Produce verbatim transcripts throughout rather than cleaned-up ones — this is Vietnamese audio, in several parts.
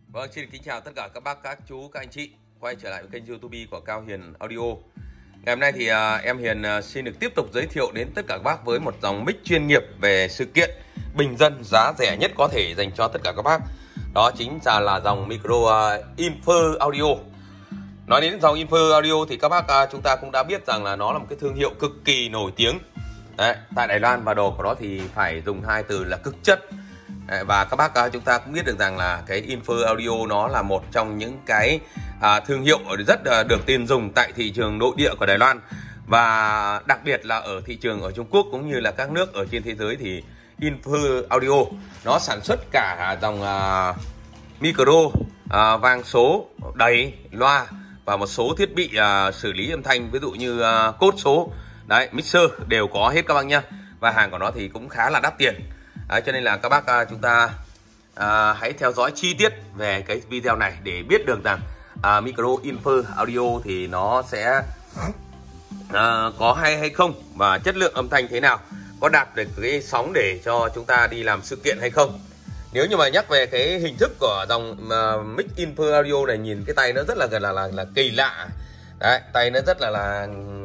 Vâng, xin kính chào tất cả các bác, các chú, các anh chị quay trở lại với kênh YouTube của Cao Hiền Audio. Ngày hôm nay thì à, em Hiền à, xin được tiếp tục giới thiệu đến tất cả các bác với một dòng mic chuyên nghiệp về sự kiện, bình dân, giá rẻ nhất có thể dành cho tất cả các bác. Đó chính là, là dòng micro uh, Infer Audio. Nói đến dòng Infer Audio thì các bác uh, chúng ta cũng đã biết rằng là nó là một cái thương hiệu cực kỳ nổi tiếng. Đấy, tại Đài Loan và đồ của nó thì phải dùng hai từ là cực chất. Đấy, và các bác uh, chúng ta cũng biết được rằng là cái Infer Audio nó là một trong những cái uh, thương hiệu rất uh, được tiền dùng tại thị trường nội địa của Đài Loan, và đặc biệt là ở thị trường ở Trung Quốc cũng như là các nước ở trên thế giới thì Infer Audio nó sản xuất cả dòng uh, micro, uh, vang số, đẩy, loa và một số thiết bị uh, xử lý âm thanh, ví dụ như uh, cốt số, đấy, mixer đều có hết các bác nhá. Và hàng của nó thì cũng khá là đắt tiền. Đấy, cho nên là các bác uh, chúng ta uh, hãy theo dõi chi tiết về cái video này để biết được rằng uh, micro Infer Audio thì nó sẽ uh, có hay hay không, và chất lượng âm thanh thế nào, có đạt được cái sóng để cho chúng ta đi làm sự kiện hay không. Nếu như mà nhắc về cái hình thức của dòng uh, mic Infer Audio này, nhìn cái tay nó rất là là là, là kỳ lạ. Đấy, tay nó rất là là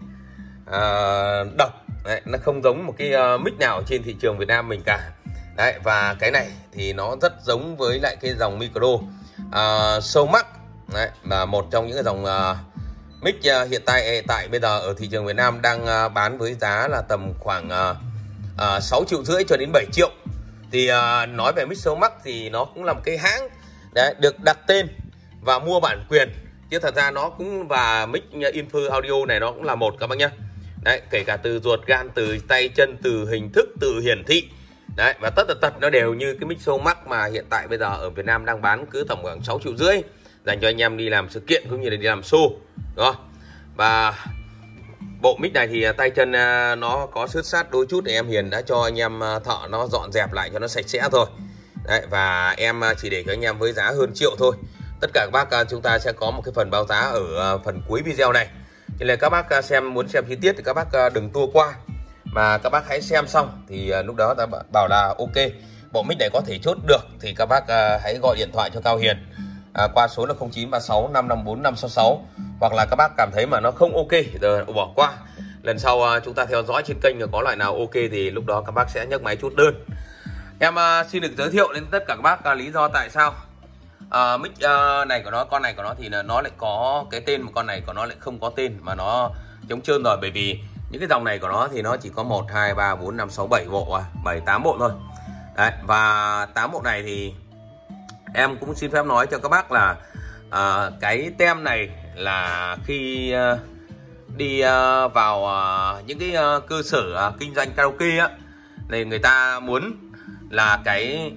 uh, độc. Đấy, nó không giống một cái uh, mic nào trên thị trường Việt Nam mình cả. Đấy, và cái này thì nó rất giống với lại cái dòng micro uh, Showmax. Đấy, là một trong những cái dòng uh, mic uh, hiện tại tại bây giờ ở thị trường Việt Nam đang uh, bán với giá là tầm khoảng uh, uh, sáu triệu rưỡi cho đến bảy triệu. Thì uh, nói về mic Showmax thì nó cũng là một cái hãng đấy, được đặt tên và mua bản quyền, chứ thật ra nó cũng, và mic Infer Audio này nó cũng là một các bác nhá. Đấy, kể cả từ ruột gan, từ tay chân, từ hình thức, từ hiển thị. Đấy, và tất tật tật nó đều như cái mic Showmax mà hiện tại bây giờ ở Việt Nam đang bán cứ tầm khoảng sáu triệu rưỡi, dành cho anh em đi làm sự kiện cũng như là đi làm show. Đúng không? Và bộ mic này thì tay chân nó có xước sát đôi chút, thì em Hiền đã cho anh em thợ nó dọn dẹp lại cho nó sạch sẽ thôi. Đấy, và em chỉ để cho anh em với giá hơn triệu thôi. Tất cả các bác chúng ta sẽ có một cái phần báo giá ở phần cuối video này. Cho nên các bác xem, muốn xem chi tiết thì các bác đừng tua qua, mà các bác hãy xem xong thì lúc đó ta bảo là ok, bộ mic này có thể chốt được thì các bác hãy gọi điện thoại cho Cao Hiền à, qua số là không chín ba sáu năm năm bốn năm sáu sáu. Hoặc là các bác cảm thấy mà nó không ok rồi bỏ qua, lần sau chúng ta theo dõi trên kênh có loại nào ok thì lúc đó các bác sẽ nhấc máy chốt đơn. Em xin được giới thiệu đến tất cả các bác lý do tại sao uh, mic uh, này của nó, con này của nó thì nó lại có cái tên, mà con này của nó lại không có tên mà nó trống trơn rồi. Bởi vì những cái dòng này của nó thì nó chỉ có một, hai, ba, bốn, năm, sáu, bảy bộ à, bảy, tám bộ thôi. Đấy, và tám bộ này thì em cũng xin phép nói cho các bác là uh, cái tem này là khi uh, đi uh, vào uh, những cái uh, cơ sở uh, kinh doanh karaoke á, thì người ta muốn là cái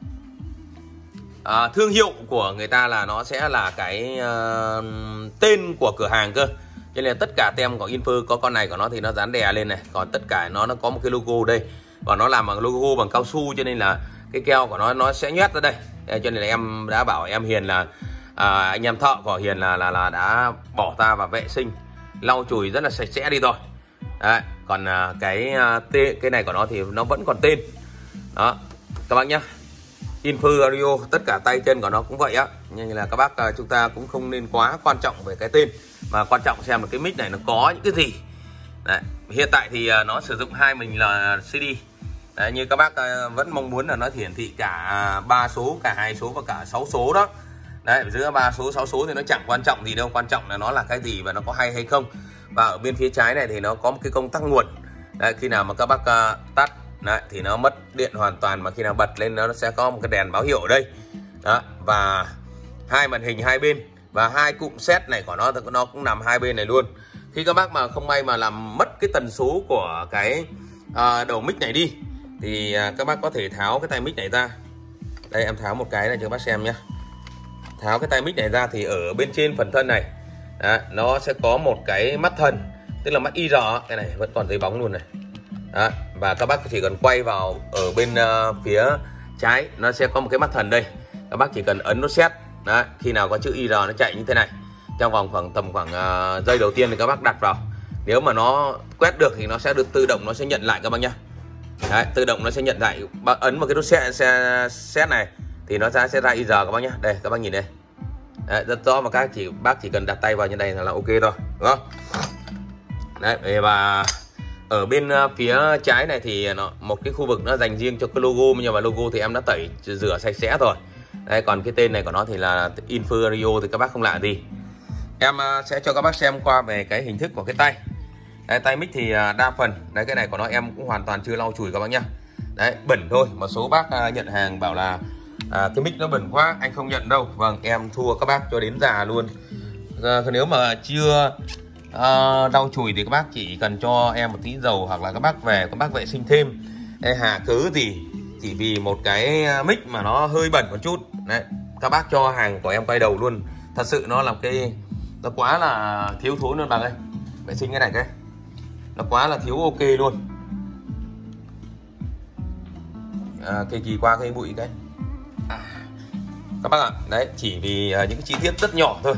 uh, thương hiệu của người ta là nó sẽ là cái uh, tên của cửa hàng cơ. Cho nên là tất cả tem của Infer có con này của nó thì nó dán đè lên này, còn tất cả nó nó có một cái logo đây, và nó làm bằng logo bằng cao su, cho nên là cái keo của nó nó sẽ nhét ra đây. Cho nên là em đã bảo em Hiền là à, anh em thợ của Hiền là là là đã bỏ ra và vệ sinh, lau chùi rất là sạch sẽ đi rồi. Đấy, còn à, cái à, tên cái này của nó thì nó vẫn còn tên. Đó các bác nhá, Infer Audio, tất cả tay chân của nó cũng vậy á. Nhưng là các bác à, chúng ta cũng không nên quá quan trọng về cái tên, mà quan trọng xem là cái mic này nó có những cái gì. Đấy, hiện tại thì à, nó sử dụng hai mình là xê đê. Đấy, như các bác à, vẫn mong muốn là nó hiển thị cả ba số, cả hai số và cả sáu số đó. Đấy, giữa ba số, sáu số thì nó chẳng quan trọng gì đâu, quan trọng là nó là cái gì và nó có hay hay không. Và ở bên phía trái này thì nó có một cái công tắc nguồn. Đấy, khi nào mà các bác uh, tắt đấy, thì nó mất điện hoàn toàn, mà khi nào bật lên nó sẽ có một cái đèn báo hiệu ở đây. Đó, và hai màn hình hai bên, và hai cụm set này của nó nó cũng nằm hai bên này luôn. Khi các bác mà không may mà làm mất cái tần số của cái uh, đầu mic này đi thì uh, các bác có thể tháo cái tay mic này ra. Đây em tháo một cái này cho các bác xem nhé. Tháo cái tay mic này ra thì ở bên trên phần thân này đó, nó sẽ có một cái mắt thần, tức là mắt i rờ, cái này vẫn còn giấy bóng luôn này. Đó, và các bác chỉ cần quay vào ở bên uh, phía trái, nó sẽ có một cái mắt thần đây. Các bác chỉ cần ấn nút set. Đó, khi nào có chữ i rờ nó chạy như thế này, trong vòng khoảng tầm khoảng uh, giây đầu tiên thì các bác đặt vào. Nếu mà nó quét được thì nó sẽ được tự động, nó sẽ nhận lại các bác nhá. Đấy, tự động nó sẽ nhận lại. Bác ấn vào cái nút set, set, set này thì nó sẽ sẽ ra i giờ các bác nhé. Đây các bác nhìn đây. Đấy, rất rõ, mà các chỉ bác chỉ cần đặt tay vào như này là, là ok thôi, đúng không? Đấy, và ở bên phía trái này thì nó một cái khu vực nó dành riêng cho cái logo, nhưng mà logo thì em đã tẩy rửa sạch sẽ rồi. Đây, còn cái tên này của nó thì là Inferio thì các bác không lạ gì. Em sẽ cho các bác xem qua về cái hình thức của cái tay. Đấy, tay mic thì đa phần đấy, cái này của nó em cũng hoàn toàn chưa lau chùi các bác nhá. Đấy, bẩn thôi. Một số bác nhận hàng bảo là à, cái mic nó bẩn quá, anh không nhận đâu. Vâng, em thua các bác cho đến già luôn. À, nếu mà chưa à, lau chùi thì các bác chỉ cần cho em một tí dầu, hoặc là các bác về các bác vệ sinh thêm. Đây, hà cớ gì chỉ vì một cái mic mà nó hơi bẩn một chút. Đấy, các bác cho hàng của em quay đầu luôn. Thật sự nó làm cái nó quá là thiếu thốn luôn bạn ơi. Vệ sinh cái này cái nó quá là thiếu ok luôn. À, cái kỳ qua cái bụi cái à, các bác ạ, đấy chỉ vì uh, những cái chi tiết rất nhỏ thôi.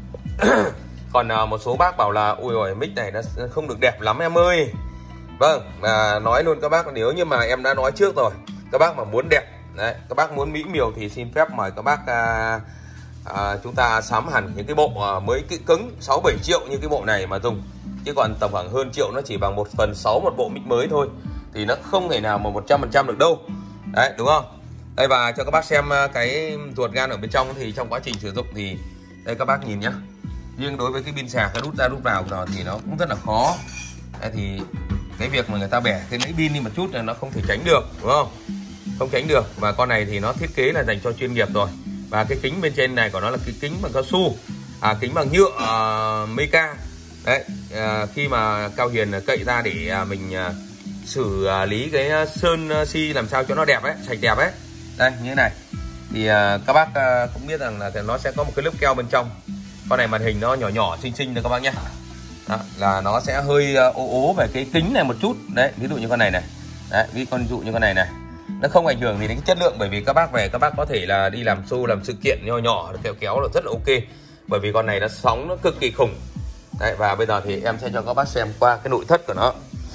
Còn uh, một số bác bảo là ui rồi mic này nó không được đẹp lắm em ơi. Vâng, và nói luôn các bác, nếu như mà em đã nói trước rồi, các bác mà muốn đẹp đấy, các bác muốn mỹ miều thì xin phép mời các bác uh, uh, chúng ta sắm hẳn những cái bộ uh, mới cái cứng sáu bảy triệu như cái bộ này mà dùng. Chứ còn tầm khoảng hơn triệu nó chỉ bằng một phần sáu một bộ mic mới thôi, thì nó không thể nào mà một trăm phần trăm được đâu. Đấy, đúng không? Đây, và cho các bác xem cái ruột gan ở bên trong, thì trong quá trình sử dụng thì đây các bác nhìn nhá. Riêng đối với cái pin sạc cái rút ra rút vào của nó thì nó cũng rất là khó. Đây, thì cái việc mà người ta bẻ cái lẫy pin đi một chút là nó không thể tránh được, đúng không? Không tránh được. Và con này thì nó thiết kế là dành cho chuyên nghiệp rồi. Và cái kính bên trên này của nó là cái kính bằng cao su, à, kính bằng nhựa uh, Meca. Đấy, à, khi mà Cao Hiền cậy ra để à, mình à, xử lý cái sơn si làm sao cho nó đẹp ấy, sạch đẹp ấy. Đây, như thế này. Thì à, các bác à, cũng biết rằng là nó sẽ có một cái lớp keo bên trong. Con này màn hình nó nhỏ nhỏ xinh xinh thôi các bác nhé. Đó, là nó sẽ hơi ố ố về cái kính này một chút. Đấy, ví dụ như con này này. Đấy, ví con dụ như con này này. Nó không ảnh hưởng gì đến cái chất lượng, bởi vì các bác về các bác có thể là đi làm show, làm sự kiện nhỏ nhỏ kéo kéo là rất là ok. Bởi vì con này nó sóng nó cực kỳ khủng. Đấy, và bây giờ thì em sẽ cho các bác xem qua cái nội thất của nó.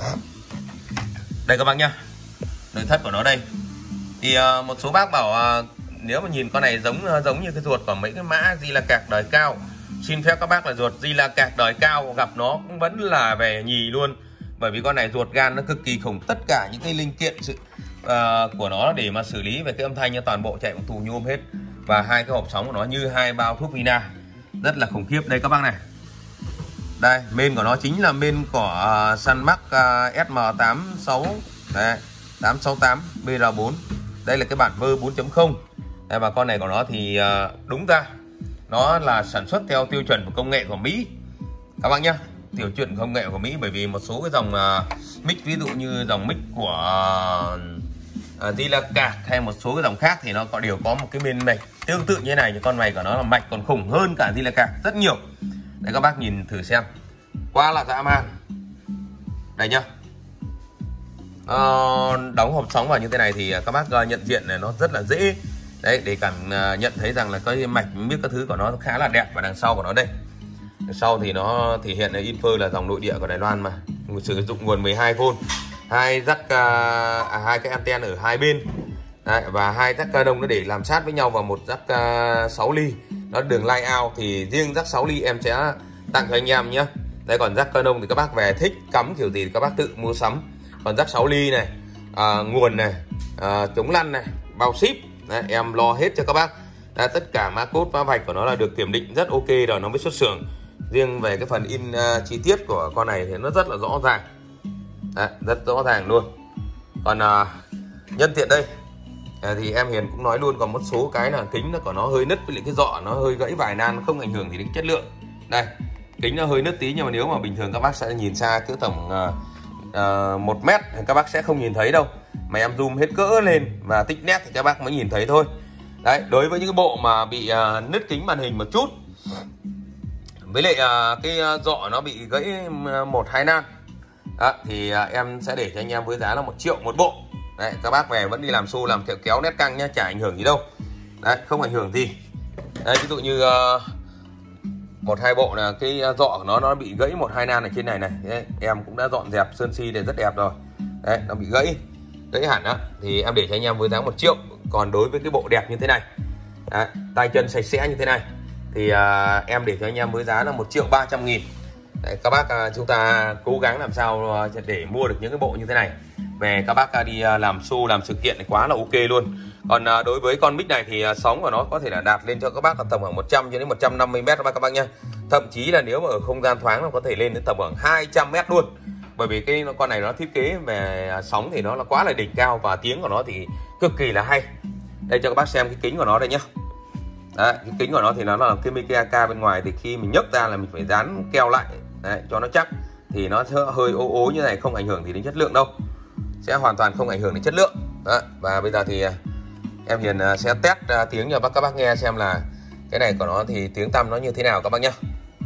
Đây các bác nhá, nội thất của nó đây. Thì uh, một số bác bảo uh, nếu mà nhìn con này giống uh, giống như cái ruột của mấy cái mã Zilakak đời cao. Xin phép các bác là ruột Zilakak đời cao gặp nó cũng vẫn là về nhì luôn. Bởi vì con này ruột gan nó cực kỳ khủng. Tất cả những cái linh kiện sự, uh, của nó để mà xử lý về cái âm thanh, toàn bộ chạy bằng tù nhôm hết. Và hai cái hộp sóng của nó như hai bao thuốc Vina, rất là khủng khiếp. Đây các bác này. Đây, main của nó chính là main của uh, Sunmax uh, S M tám sáu đấy, tám sáu tám B R bốn. Đây là cái bản vơ bốn chấm không. Đây, và con này của nó thì uh, đúng ra nó là sản xuất theo tiêu chuẩn của công nghệ của Mỹ các bác nhá, tiêu chuẩn công nghệ của Mỹ. Bởi vì một số cái dòng uh, mic, ví dụ như dòng mic của uh, uh, Zilakak hay một số cái dòng khác thì nó có đều có một cái main mạch tương tự như thế này, nhưng con này của nó là mạch còn khủng hơn cả Zilakak rất nhiều. Đây các bác nhìn thử xem, quá là dã man. Đây nhá, ờ, đóng hộp sóng vào như thế này thì các bác nhận diện này nó rất là dễ. Đấy, để cảm nhận thấy rằng là cái mạch mic các thứ của nó khá là đẹp. Và đằng sau của nó đây, đằng sau thì nó thể hiện là Infer là dòng nội địa của Đài Loan mà sử dụng nguồn mười hai vôn, hai jack à, hai cái anten ở hai bên. Đấy, và hai jack Canon nó để làm sát với nhau, và một jack uh, sáu ly nó đường line out. Thì riêng jack sáu ly em sẽ tặng cho anh em nhé. Đây, còn jack Canon thì các bác về thích cắm kiểu gì thì các bác tự mua sắm. Còn jack sáu ly này, à, nguồn này, à, chống lăn này, bao ship. Đấy, em lo hết cho các bác. Đấy, tất cả mã code mã vạch của nó là được kiểm định rất ok rồi nó mới xuất xưởng. Riêng về cái phần in uh, chi tiết của con này thì nó rất là rõ ràng. Đấy, rất rõ ràng luôn. Còn uh, nhân tiện đây à, thì em Hiền cũng nói luôn, còn một số cái là kính nó của nó hơi nứt, với lại cái dọ nó hơi gãy vài nan, không ảnh hưởng gì đến chất lượng. Đây, kính nó hơi nứt tí, nhưng mà nếu mà bình thường các bác sẽ nhìn xa cứ tầm uh, uh, một mét thì các bác sẽ không nhìn thấy đâu. Mà em zoom hết cỡ lên và tích nét thì các bác mới nhìn thấy thôi. Đấy, đối với những cái bộ mà bị uh, nứt kính màn hình một chút, với lại uh, cái uh, dọ nó bị gãy một hai nan đó, thì uh, em sẽ để cho anh em với giá là một triệu một bộ. Đấy, các bác về vẫn đi làm xô làm kẹo kéo nét căng nhá, chả ảnh hưởng gì đâu. Đấy, không ảnh hưởng gì. Đấy, ví dụ như uh, một hai bộ là cái dọ của nó nó bị gãy một hai nan ở trên này này. Đấy, em cũng đã dọn dẹp sơn si để rất đẹp rồi. Đấy, nó bị gãy gãy hẳn á, thì em để cho anh em với giá một triệu. Còn đối với cái bộ đẹp như thế này, đấy, tay chân sạch sẽ như thế này thì à, em để cho anh em với giá là một triệu ba trăm nghìn. Đấy, các bác à, chúng ta cố gắng làm sao để mua được những cái bộ như thế này về các bác à, đi à, làm show làm sự kiện thì quá là ok luôn. Còn à, đối với con mic này thì à, sóng của nó có thể là đạt lên cho các bác là tầm khoảng một trăm cho đến một trăm năm mươi mét các bác nhá. Thậm chí là nếu mà ở không gian thoáng nó có thể lên đến tầm khoảng hai trăm mét luôn. Bởi vì cái con này nó thiết kế về sóng thì nó là quá là đỉnh cao và tiếng của nó thì cực kỳ là hay. Đây cho các bác xem cái kính của nó đây nhá. Đấy, cái kính của nó thì nó là cái mic a ca bên ngoài thì khi mình nhấc ra là mình phải dán keo lại đấy, cho nó chắc thì nó sẽ hơi ố ố như này, không ảnh hưởng gì đến chất lượng đâu, sẽ hoàn toàn không ảnh hưởng đến chất lượng. Đó. Và bây giờ thì em Hiền sẽ test tiếng cho các bác nghe xem là cái này của nó thì tiếng tăm nó như thế nào các bác nhé.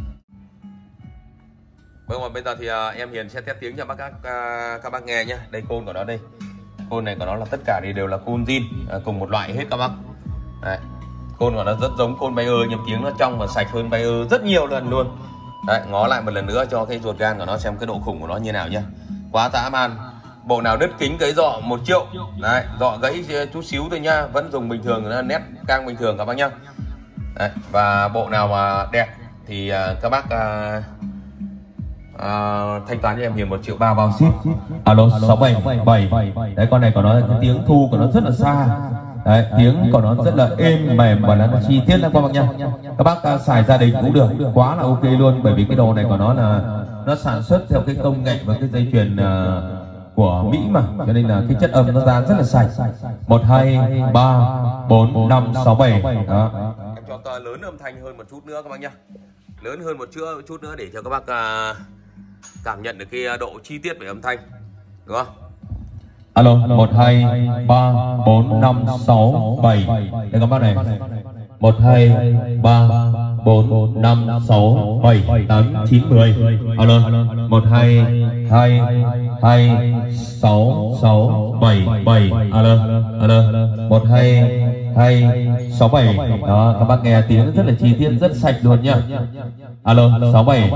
Vâng, và bây giờ thì em Hiền sẽ test tiếng cho các các bác nghe nhé. Đây côn của nó đây, côn này của nó là tất cả thì đều là côn zin cùng một loại hết các bác. Đấy. Côn của nó rất giống côn Bayer nhưng tiếng nó trong và sạch hơn Bayer rất nhiều lần luôn. Đấy, ngó lại một lần nữa cho cái ruột gan của nó xem cái độ khủng của nó như nào nhá. Quá dã man. Bộ nào đứt kính cái dọ một triệu. Đấy, dọ gãy chút xíu thôi nhá, vẫn dùng bình thường, nó nét cang bình thường các bác nhá. Đấy, và bộ nào mà đẹp thì uh, các bác uh, uh, thanh toán cho em Hiền một triệu ba bao ship. Alo sáu bảy bảy. Đấy, con này của nó cái tiếng thu của nó rất là xa. Đấy, tiếng của nó rất là êm mềm và nó chi tiết lắm các bác nha. Các bác uh, xài gia đình cũng được, quá là ok luôn. Bởi vì cái đồ này của nó là nó sản xuất theo cái công nghệ và cái dây chuyền uh, của Mỹ mà, cho nên là cái chất âm nó ra rất là sạch. Một hai ba bốn năm sáu bảy. Đó. Em cho to lớn âm thanh hơn một chút nữa các bác nhá, lớn hơn một chút chút nữa để cho các bác uh, cảm nhận được cái độ chi tiết về âm thanh, đúng không? Alo, một hai ba bốn năm sáu bảy. Đây các bác này. một hai ba bốn năm sáu bảy tám chín mười. Alo, một hai hai hai sáu sáu bảy bảy. Alo, alo, một hai hai sáu bảy. Đó, các bác nghe tiếng rất là chi tiết, rất sạch luôn nhá. Alo, sáu bảy.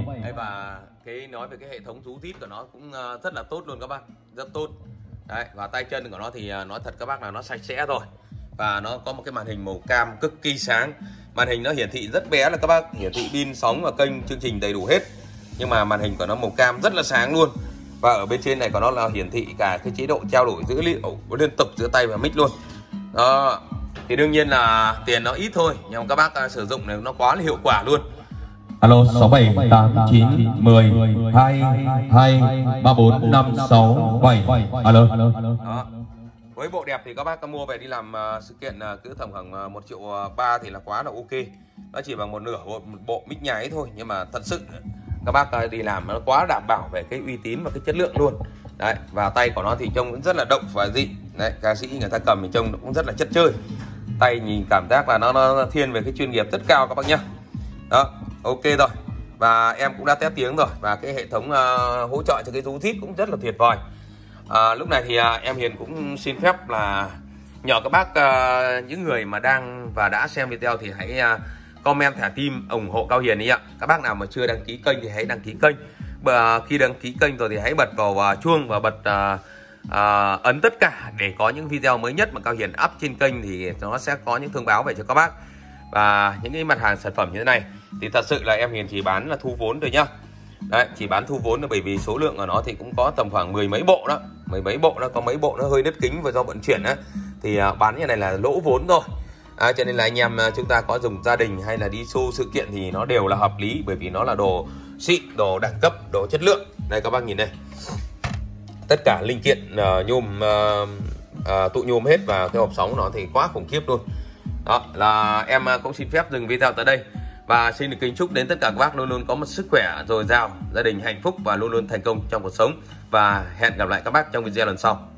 Và cái nói về cái hệ thống rú tít của nó cũng rất là tốt luôn các bác, rất tốt. Đấy, và tay chân của nó thì nói thật các bác là nó sạch sẽ rồi. Và nó có một cái màn hình màu cam cực kỳ sáng. Màn hình nó hiển thị rất bé là các bác, hiển thị pin, sóng và kênh chương trình đầy đủ hết. Nhưng mà màn hình của nó màu cam rất là sáng luôn. Và ở bên trên này của nó là hiển thị cả cái chế độ trao đổi dữ liệu liên tục giữa tay và mic luôn. Đó. Thì đương nhiên là tiền nó ít thôi, nhưng mà các bác sử dụng này nó quá là hiệu quả luôn. Alo sáu bảy tám chín mười hai hai ba bốn năm sáu bảy. Alo. Đó. Với bộ đẹp thì các bác mua về đi làm uh, sự kiện uh, cứ tầm khoảng một triệu ba thì là quá là ok. Nó chỉ bằng một nửa bộ, một bộ mic nháy thôi, nhưng mà thật sự các bác uh, đi làm nó quá đảm bảo về cái uy tín và cái chất lượng luôn. Đấy, và tay của nó thì trông cũng rất là động và dị. Đấy, ca sĩ người ta cầm thì trông nó cũng rất là chất chơi. Tay nhìn cảm giác là nó, nó thiên về cái chuyên nghiệp rất cao các bác nhá. Đó, ok rồi. Và em cũng đã test tiếng rồi, và cái hệ thống uh, hỗ trợ cho cái rú tít cũng rất là tuyệt vời. À, lúc này thì à, em Hiền cũng xin phép là nhờ các bác à, những người mà đang và đã xem video thì hãy à, comment thả tim ủng hộ Cao Hiền đi ạ. Các bác nào mà chưa đăng ký kênh thì hãy đăng ký kênh. Và khi đăng ký kênh rồi thì hãy bật vào à, chuông và bật à, à, ấn tất cả để có những video mới nhất mà Cao Hiền up trên kênh thì nó sẽ có những thông báo về cho các bác. Và những cái mặt hàng sản phẩm như thế này thì thật sự là em Hiền chỉ bán là thu vốn thôi nhá. Đấy, chỉ bán thu vốn là bởi vì số lượng của nó thì cũng có tầm khoảng mười mấy bộ đó, mười mấy bộ nó có mấy bộ nó hơi đứt kính và do vận chuyển á thì à, bán như này là lỗ vốn rồi. À, cho nên là anh em chúng ta có dùng gia đình hay là đi show sự kiện thì nó đều là hợp lý, bởi vì nó là đồ xịn, đồ đẳng cấp, đồ chất lượng. Đây các bác nhìn đây, tất cả linh kiện uh, nhôm uh, uh, tụ nhôm hết, và cái hộp sóng của nó thì quá khủng khiếp luôn. Đó là em cũng xin phép dừng video tới đây. Và xin được kính chúc đến tất cả các bác luôn luôn có một sức khỏe dồi dào, gia đình hạnh phúc và luôn luôn thành công trong cuộc sống. Và hẹn gặp lại các bác trong video lần sau.